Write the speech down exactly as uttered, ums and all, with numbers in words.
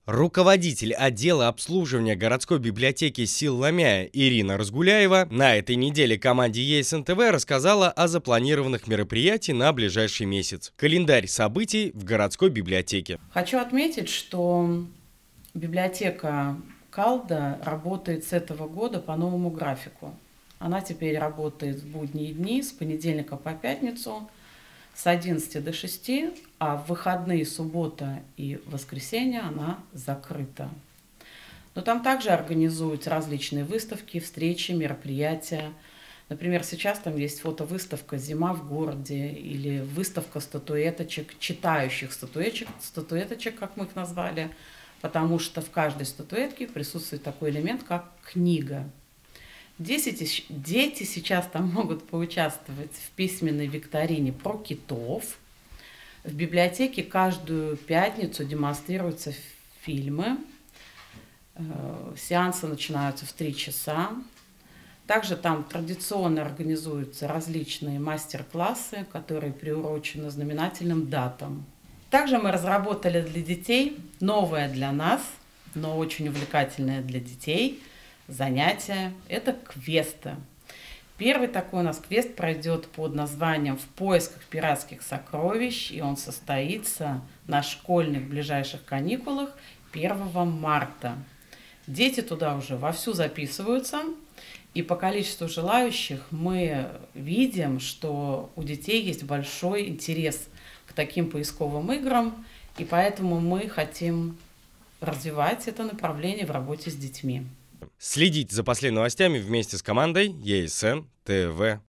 Руководитель отдела обслуживания городской библиотеки Сил-Ломяя Ирина Разгуляева на этой неделе команде ЕСНТВ рассказала о запланированных мероприятиях на ближайший месяц. Календарь событий в городской библиотеке. Хочу отметить, что библиотека Калда работает с этого года по новому графику. Она теперь работает в будние дни с понедельника по пятницу с одиннадцати до шести, а в выходные, суббота и воскресенье она закрыта. Но там также организуются различные выставки, встречи, мероприятия. Например, сейчас там есть фотовыставка «Зима в городе» или выставка статуэточек, читающих статуэточек, статуэточек, как мы их назвали, потому что в каждой статуэтке присутствует такой элемент, как книга. Дети, дети сейчас там могут поучаствовать в письменной викторине про китов. В библиотеке каждую пятницу демонстрируются фильмы. Сеансы начинаются в три часа. Также там традиционно организуются различные мастер-классы, которые приурочены знаменательным датам. Также мы разработали для детей новое для нас, но очень увлекательное для детей занятие – это квесты. Первый такой у нас квест пройдет под названием «В поисках пиратских сокровищ», и он состоится на школьных ближайших каникулах первого марта. Дети туда уже вовсю записываются, и по количеству желающих мы видим, что у детей есть большой интерес к таким поисковым играм, и поэтому мы хотим развивать это направление в работе с детьми. Следите за последними новостями вместе с командой ЕСН ТВ.